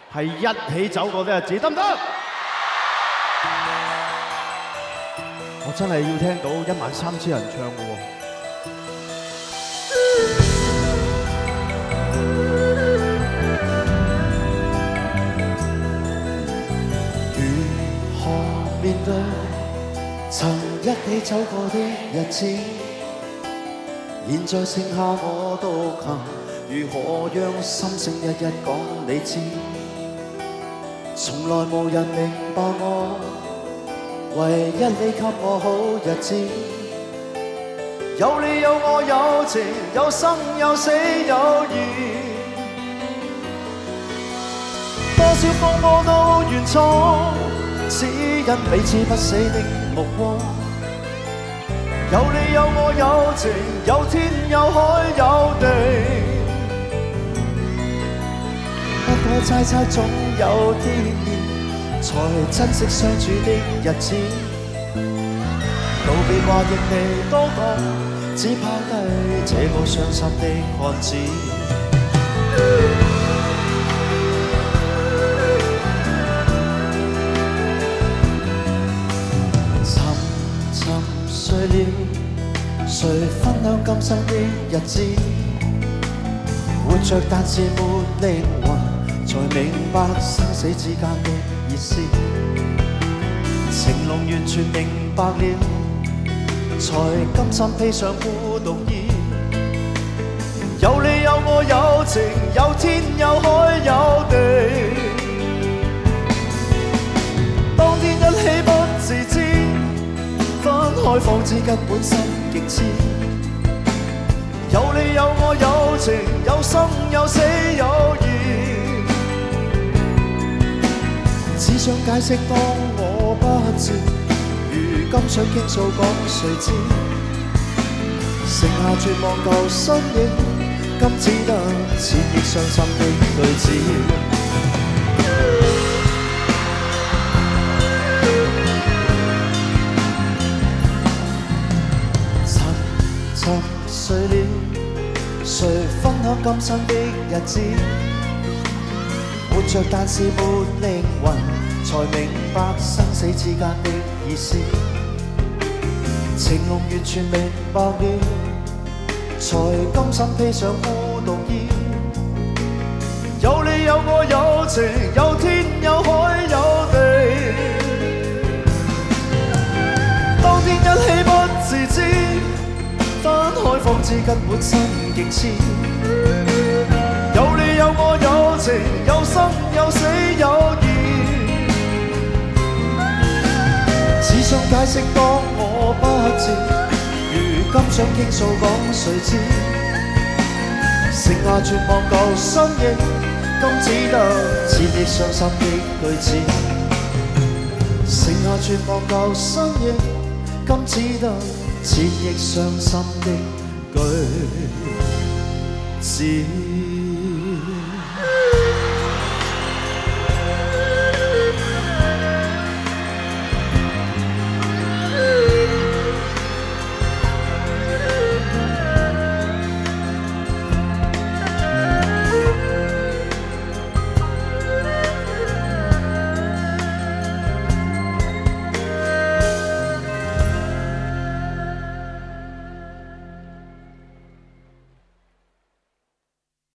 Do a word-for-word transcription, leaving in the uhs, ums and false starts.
係一起走過的日子，得唔得？我真係要聽到一萬三千人唱嘅喎。如何面對曾一起走過的日子？現在剩下我獨行，如何讓心聲一一講你知？從來無人明白我，唯一你給我好日子。有你有我有情，有生有死有義。多少風波都願闖，只因彼此不死的目光。有你有我有情，有天有海有地。不過猜猜總有天意，才珍惜相處的日子。道別話亦未多講，只拋低這個傷心的漢子。睡了，誰分享今生的日子？活着但是沒靈魂，才明白生死之間的意思。情濃完全明白了，才甘心披上孤獨衣。有你有我有情，有天有海有地。當天一起不自知。分開方知根本心極痴，有你有我有情，有生有死有義。只想解釋當我不知，如今想傾訴講誰知？剩下絕望舊身影，今只得千億傷心的句子。睡了，誰分享今生的日子？活着但是沒靈魂，才明白生死之間的意思。情濃完全明白了，才甘心披上孤獨衣。有你有我有情，有天有海有地。當天一起不自知。分開方知根本心極痴，有你有我有情，有生有死有義。只想解釋當我不知，如今想傾訴講誰知？剩下絕望舊身影，今只得千億傷心的句子。剩下絕望舊身影，今只得千億傷心的句子。